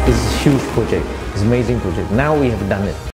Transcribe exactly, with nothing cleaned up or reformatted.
It's a huge project. It's an amazing project. Now we have done it.